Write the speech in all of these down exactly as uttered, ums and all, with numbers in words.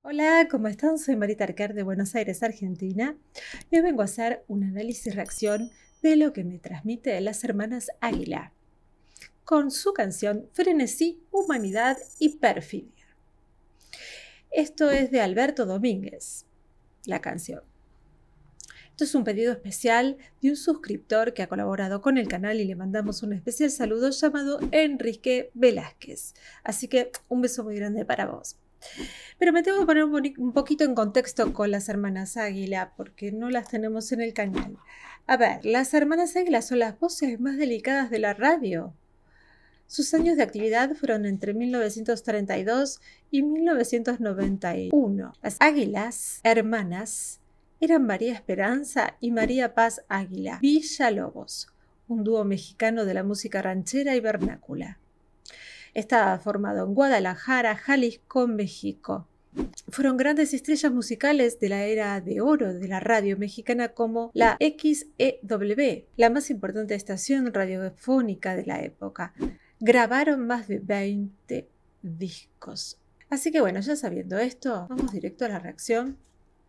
Hola, ¿cómo están? Soy Marita Arquer de Buenos Aires, Argentina. Y hoy vengo a hacer un análisis-reacción de lo que me transmite las hermanas Águila, con su canción Frenesí, Humanidad y Perfidia. Esto es de Alberto Domínguez, la canción. Esto es un pedido especial de un suscriptor que ha colaborado con el canal y le mandamos un especial saludo llamado Enrique Velázquez. Así que un beso muy grande para vos. Pero me tengo que poner un poquito en contexto con las hermanas Águila, porque no las tenemos en el canal. A ver, las hermanas Águila son las voces más delicadas de la radio. Sus años de actividad fueron entre mil novecientos treinta y dos y mil novecientos noventa y uno. Las Águilas, hermanas, eran María Esperanza y María Paz Águila Villalobos, un dúo mexicano de la música ranchera y vernácula. Estaba formado en Guadalajara, Jalisco, México. Fueron grandes estrellas musicales de la era de oro de la radio mexicana como la X E W, la más importante estación radiofónica de la época. Grabaron más de veinte discos. Así que bueno, ya sabiendo esto, vamos directo a la reacción.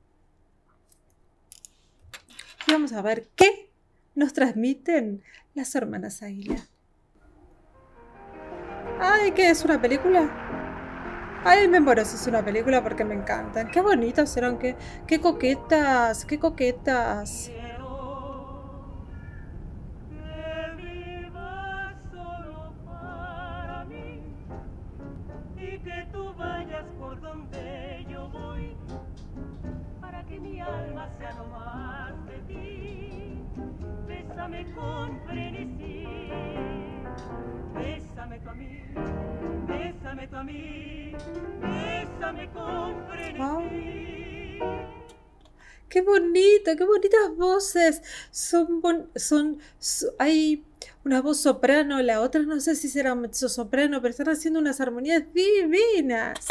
Y vamos a ver qué nos transmiten las hermanas Águila. Ay, ¿qué es una película? Ay, me muero si es una película porque me encantan. Qué bonitas eran, qué, qué coquetas, qué coquetas. Y que tú vayas por donde yo voy, para que mi alma sea no más de ti. Bésame con frenesí. Bésame tú a mí, bésame tú a mí, bésame con frenesí. ¡Qué bonito! ¡Qué bonitas voces! Son, bon son, so hay una voz soprano, la otra no sé si será mezzosoprano, pero están haciendo unas armonías divinas.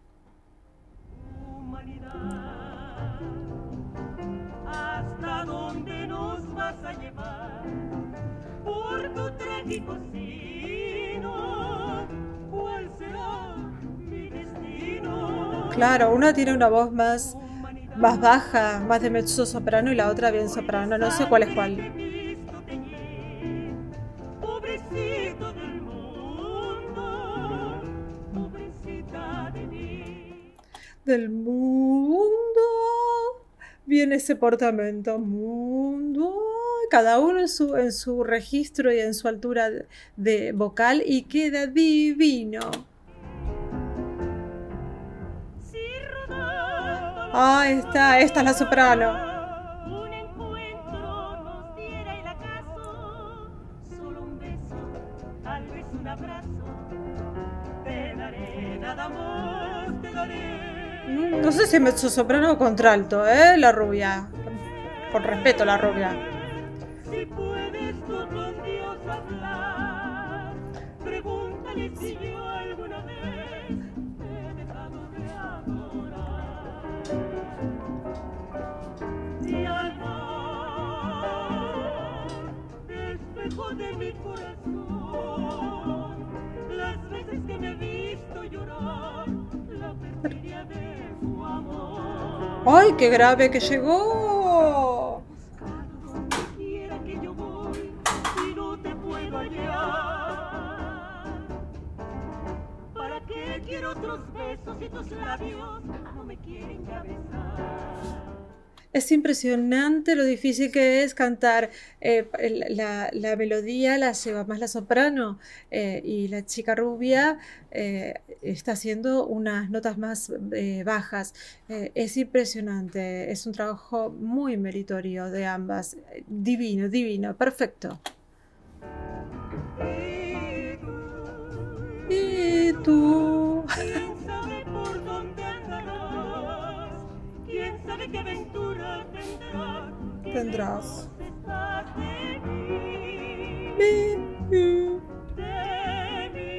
Humanidad, ¿hasta dónde nos vas a llevar? Por tu trágico sino, ¿cuál será mi destino? Claro, una tiene una voz más, más baja, más de mezzo soprano, y la otra bien soprano. No sé cuál es cuál. Pobrecito del mundo, pobrecita de mí. Del mundo viene ese portamento. Mundo. Cada uno en su, en su registro y en su altura de, de vocal, y queda divino. Ahí está, esta es la soprano. Un encuentro nos diera el acaso, solo un beso, tal vez un abrazo, te daré nada más, te daré. No sé si es mezzosoprano o contralto, ¿eh? La rubia. Con respeto, la rubia. Si puedes tú con Dios hablar, pregúntale si yo alguna vez te he dejado de adorar. Mi alma, espejo de mi corazón, las veces que me he visto llorar, la perfidia de su amor. ¡Ay, qué grave que llegó! Donde quiera que yo voy, y no te puedo hallar. ¿Para qué quiero otros besos y tus labios no me quieren ya besar? Es impresionante lo difícil que es cantar. Eh, la, la melodía la lleva más la soprano, eh, y la chica rubia eh, está haciendo unas notas más eh, bajas. Eh, es impresionante, es un trabajo muy meritorio de ambas. Divino, divino, perfecto. Y Y tú. tú, ¿quién sabe por dónde andarás? ¿Quién sabe qué aventura tendrás? Tendrás. De mí, Mi, mi. de mí.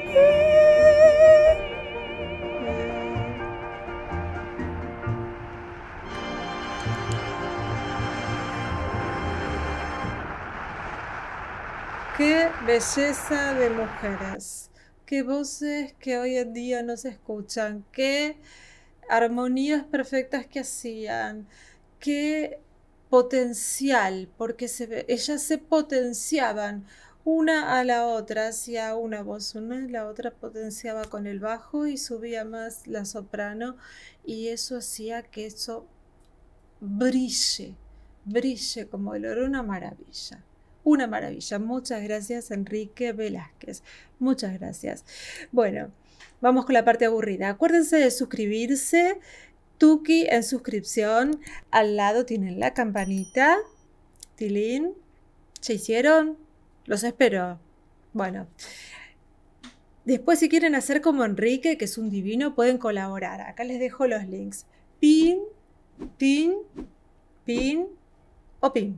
Qué belleza de mujeres, qué voces que hoy en día no se escuchan, qué armonías perfectas que hacían, qué potencial, porque se, ellas se potenciaban una a la otra, hacía una voz una y la otra potenciaba con el bajo y subía más la soprano y eso hacía que eso brille, brille como el oro, una maravilla. Una maravilla. Muchas gracias, Enrique Velázquez. Muchas gracias. Bueno, vamos con la parte aburrida. Acuérdense de suscribirse. Tuki en suscripción. Al lado tienen la campanita. Tilín. ¿Se hicieron? Los espero. Bueno. Después, si quieren hacer como Enrique, que es un divino, pueden colaborar. Acá les dejo los links. Pin, pin, pin o pin.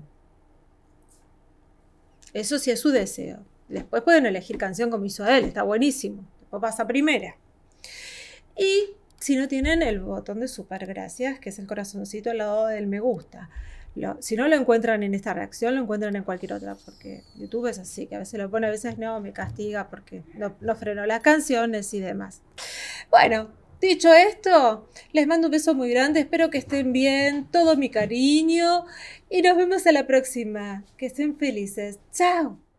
Eso sí es su deseo. Después pueden elegir canción como hizo él, está buenísimo. Después pasa primera. Y si no tienen el botón de super gracias, que es el corazoncito al lado del me gusta. Lo, si no lo encuentran en esta reacción, lo encuentran en cualquier otra, porque YouTube es así, que a veces lo pone, a veces no, me castiga porque no, no frenó las canciones y demás. Bueno, dicho esto, les mando un beso muy grande, espero que estén bien, todo mi cariño y nos vemos a la próxima. Que estén felices. ¡Chao!